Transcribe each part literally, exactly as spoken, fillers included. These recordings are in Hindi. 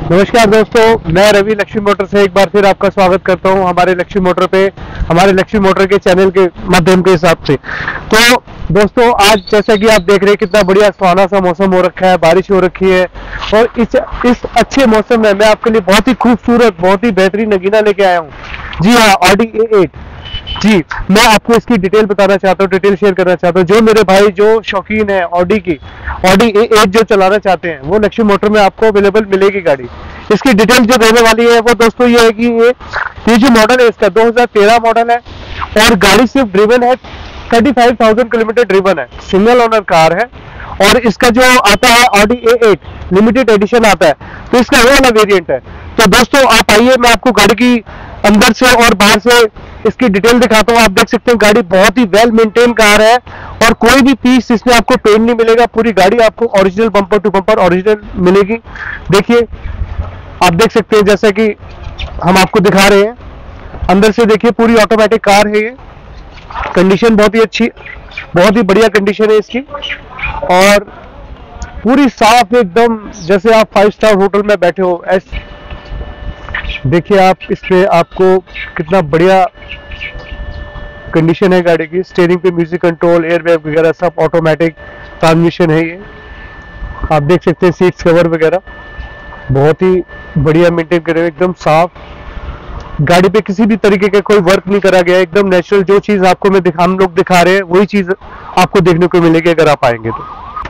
नमस्कार दोस्तों, मैं रवि लक्ष्मी मोटर से एक बार फिर आपका स्वागत करता हूं हमारे लक्ष्मी मोटर पे, हमारे लक्ष्मी मोटर के चैनल के माध्यम के हिसाब से। तो दोस्तों, आज जैसा कि आप देख रहे हैं कितना बढ़िया सुहाना सा मौसम हो रखा है, बारिश हो रखी है। और इस इस अच्छे मौसम में मैं आपके लिए बहुत ही खूबसूरत, बहुत ही बेहतरीन नगीना लेके आया हूँ। जी हाँ, ऑडी ए एट। जी, मैं आपको इसकी डिटेल बताना चाहता हूँ, डिटेल शेयर करना चाहता हूँ। जो मेरे भाई जो शौकीन है ऑडी की, ऑडी ए एट जो चलाना चाहते हैं, वो लक्ष्मी मोटर में आपको अवेलेबल मिलेगी गाड़ी। इसकी डिटेल जो देने वाली है वो दोस्तों ये है कि ये ये जो मॉडल है इसका दो हज़ार तेरह मॉडल है और गाड़ी सिर्फ ड्रिवन है, पैंतीस हज़ार किलोमीटर ड्रिवन है, सिंगल ओनर कार है। और इसका जो आता है Audi A eight limited edition आता है, तो इसका वो वाला वेरिएंट है। तो दोस्तों आप आइए, मैं आपको गाड़ी की अंदर से और बाहर से इसकी डिटेल दिखाता हूँ। आप देख सकते हैं गाड़ी बहुत ही वेल मेंटेन कार है और कोई भी पीस इसमें आपको पेंट नहीं मिलेगा। पूरी गाड़ी आपको original bumper to bumper original मिलेगी। देखिए, आप देख सकते हैं जैसा कि हम आपको दिखा रहे हैं, अंदर से देखिए पूरी ऑटोमेटिक कार है। ये कंडीशन बहुत ही अच्छी, बहुत ही बढ़िया कंडीशन है इसकी और पूरी साफ एकदम, जैसे आप फाइव स्टार होटल में बैठे हो ऐसे। देखिए आप इस पे आपको कितना बढ़िया कंडीशन है गाड़ी की। स्टीयरिंग पे म्यूजिक कंट्रोल, एयरबैग वगैरह सब ऑटोमेटिक ट्रांसमिशन है ये। आप देख सकते हैं सीट्स कवर वगैरह बहुत ही बढ़िया मेंटेन करे हुए, एकदम साफ। गाड़ी पे किसी भी तरीके का कोई वर्क नहीं करा गया, एकदम नेचुरल। जो चीज आपको मैं दिखा हम लोग दिखा रहे हैं वही चीज आपको देखने को मिलेगी अगर आप आएंगे तो।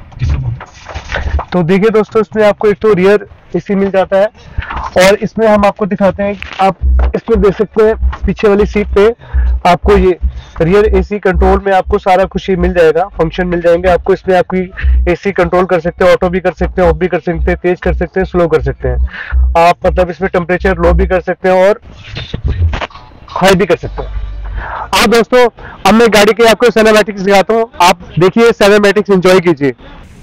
तो देखिए दोस्तों, इसमें आपको एक तो रियर एसी मिल जाता है और इसमें हम आपको दिखाते हैं, आप इसमें देख सकते हैं पीछे वाली सीट पे आपको ये रियर एसी कंट्रोल में आपको सारा कुछ ही मिल जाएगा, फंक्शन मिल जाएंगे आपको। इसमें आपकी एसी कंट्रोल कर सकते हैं, ऑटो भी कर सकते हैं, ऑफ भी कर सकते हैं, तेज कर सकते हैं, स्लो कर सकते हैं आप। मतलब इसमें टेम्परेचर लो भी कर सकते हैं और हाई भी कर सकते हैं आप। दोस्तों अब मैं गाड़ी के आपको सिनेमैटिक्स दिखाता हूँ, आप देखिए सिनेमैटिक्स एंजॉय कीजिए।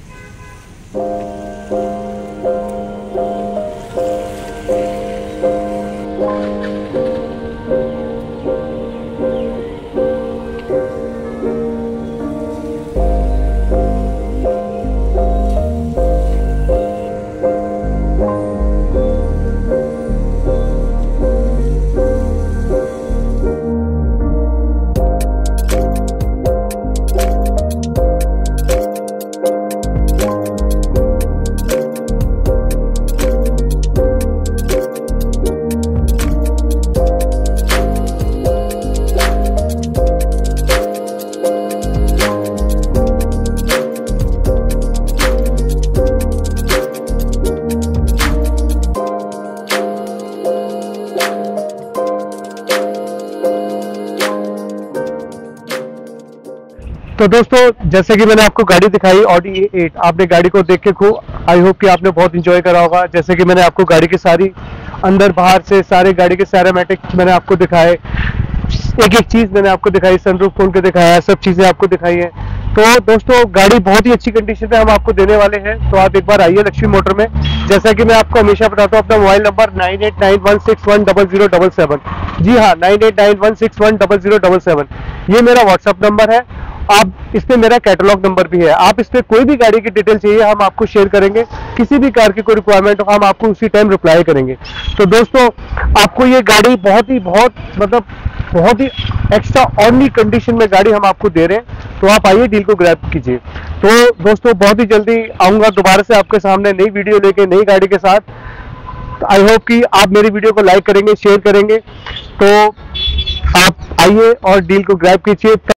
तो दोस्तों, जैसे कि मैंने आपको गाड़ी दिखाई ऑडी ए एट, आपने गाड़ी को देख के खूब, आई होप कि आपने बहुत इंजॉय करा होगा। जैसे कि मैंने आपको गाड़ी की सारी अंदर बाहर से सारे गाड़ी के सिनेमैटिक्स मैंने आपको दिखाए, एक एक चीज मैंने आपको दिखाई, सनरूफ खोल के दिखाया, सब चीजें आपको दिखाई है। तो दोस्तों गाड़ी बहुत ही अच्छी कंडीशन में हम आपको देने वाले हैं, तो आप एक बार आइए लक्ष्मी मोटर में। जैसा कि मैं आपको हमेशा बताता हूँ, अपना mobile number nine eight nine one six one double zero double seven. जी हाँ, nine eight nine one six one double zero double seven ये मेरा व्हाट्सअप नंबर है। आप इसमें मेरा कैटलॉग नंबर भी है, आप इस पे कोई भी गाड़ी की डिटेल चाहिए हम आपको शेयर करेंगे। किसी भी कार की कोई रिक्वायरमेंट हो हम आपको उसी टाइम रिप्लाई करेंगे। तो दोस्तों आपको ये गाड़ी बहुत ही बहुत मतलब बहुत ही एक्स्ट्रा ऑर्डिनरी कंडीशन में गाड़ी हम आपको दे रहे हैं, तो आप आइए डील को ग्रैब कीजिए। तो दोस्तों बहुत ही जल्दी आऊंगा दोबारा से आपके सामने नई वीडियो लेके, नई गाड़ी के साथ। आई होप कि आप मेरी वीडियो को लाइक करेंगे, शेयर करेंगे। तो आप आइए और डील को ग्रैब कीजिए।